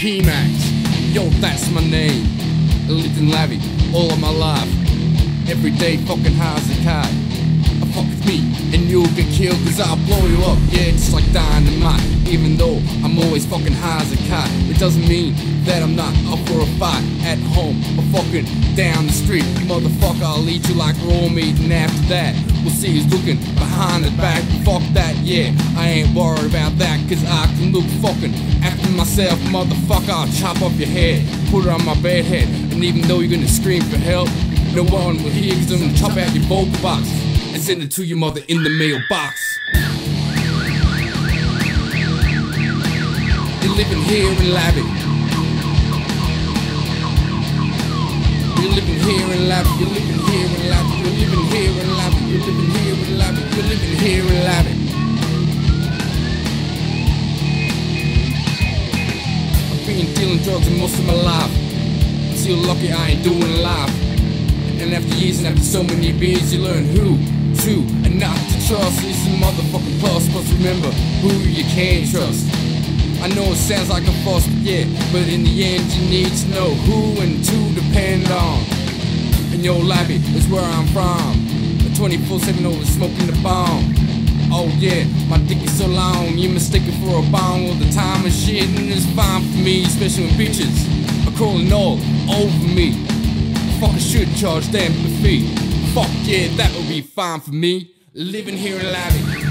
Pmax, yo, that's my name. I lived in Lavy all of my life. Every day fucking high as a kite. I fuck with me and you'll get killed, cause I'll blow you up, yeah, just like dynamite. Even though I'm always fucking high as a kite, it doesn't mean that I'm not up for a fight at home or fucking down the street. Motherfucker, I'll eat you like raw meat, and after that we'll see who's looking behind the back. Fuck that, yeah, I ain't worried about that, cause I can look fucking after myself. Motherfucker, I'll chop off your head, put it on my bed head, and even though you're gonna scream for help, no one will hear, cause I'm gonna chop out your vocal box and send it to your mother in the mailbox. You're living here in Lavy. You're living here in Lavy. You're living here in Lavy. You're living here in Lavy. You're living here in Lavy. You're living here in Lavy. I've been dealing drugs most of my life. I'm still lucky I ain't doing life. And after years and after so many beers, you learn who to and not to trust. It's a motherfucking plus, but remember who you can trust. I know it sounds like a fuss, yeah, but in the end you need to know who and to depend on. And yo, Lavy is where I'm from. 24/7 over smoking the bomb. Oh yeah, my dick is so long, you mistake it for a bomb all the time and shit, and it's fine for me, especially when bitches are crawling all over me. Fuck, I should charge them the fee. Fuck yeah, that would be fine for me. Living here in Lavy.